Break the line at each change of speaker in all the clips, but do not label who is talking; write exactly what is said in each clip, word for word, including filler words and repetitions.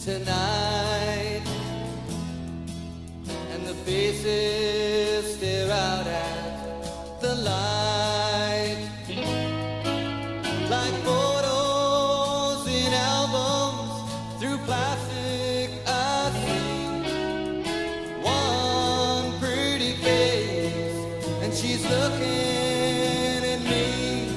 tonight, and the faces stare out at the light like photos in albums through plastic. I see one pretty face, and she's looking at me.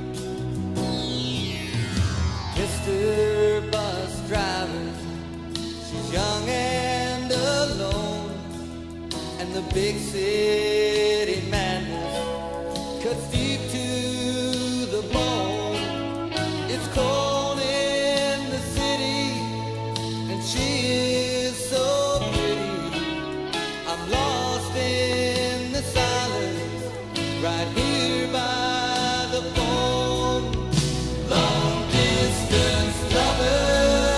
Mister Bus Driver, she's young and alone, and the big city madness cuts deep to the bone. It's cold in the city, and she is so pretty. I'm lost in the silence right here by the phone. Long distance lover,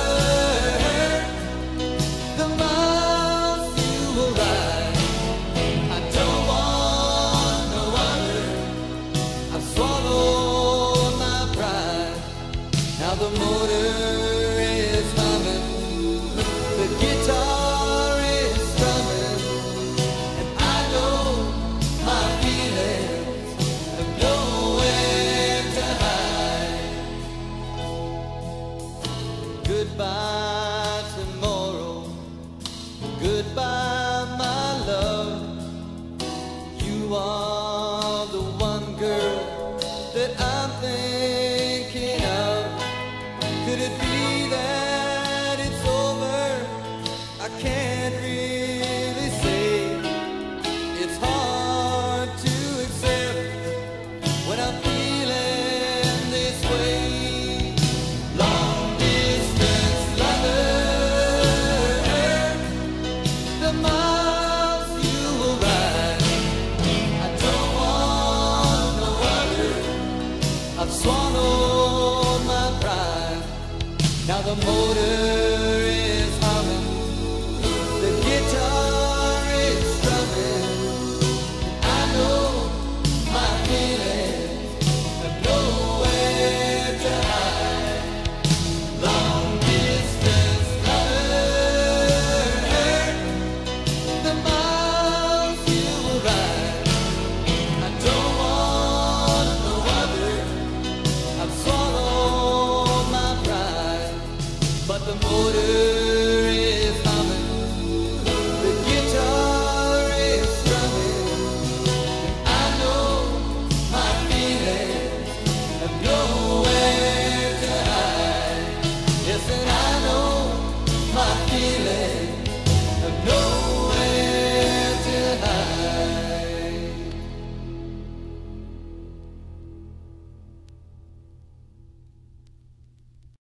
the miles you will ride, I don't want no other. I've swallowed my pride. Now the motor is humming, the guitar is strumming, and I know my feelings have nowhere to hide. Goodbye tomorrow, goodbye my love. You are the one girl that I'm thinking of. Could it be that it's over? I can't really say. It's hard to accept when I'm feeling this way. Long distance lover, the miles you will ride, I don't want no other. I've swallowed my pride. Now the motor